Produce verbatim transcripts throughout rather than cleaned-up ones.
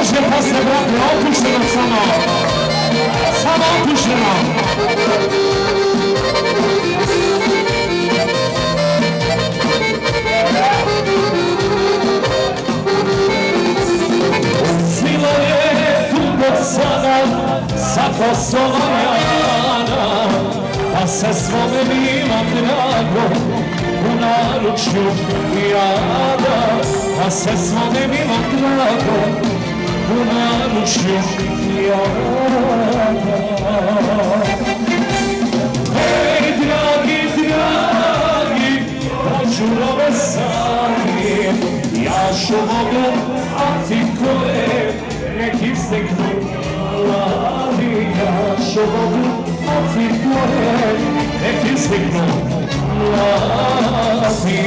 može posle, brate, opušteno samo. Samo opušteno. Silo je dugo sada sa Kosova jana, pa se svome mila drago u naručju jada, pa se svome mila drago u naručju jada. Ej, dragi, dragi, pođurove sami, ja šu mogu, a ti koje nek isteknu mladi. Ja šu mogu, a ti koje nek isteknu mladi.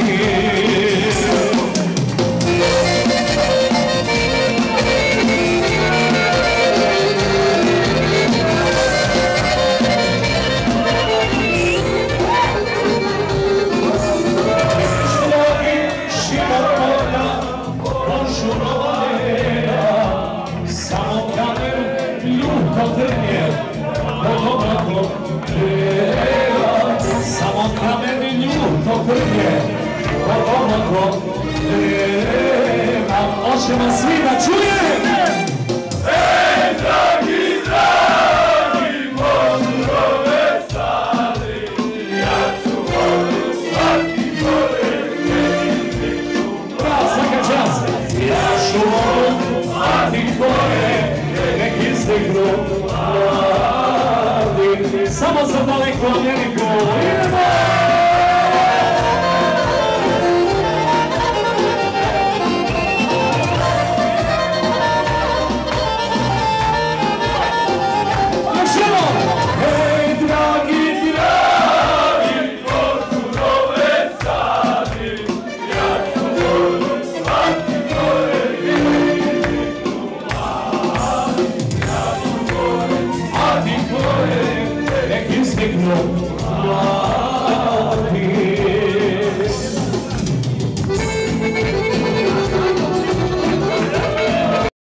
Samo kameni ljuto prnje, od onogo nema. Možemo svi da čujemo! Ej, dragi, dragi, pozdrove stari, ja ću vodu svaki gore, nekim bravo, svaka čast! Ja ću vodu svaki gore, nekim stignu mladi. Samo za daleko Ameriku.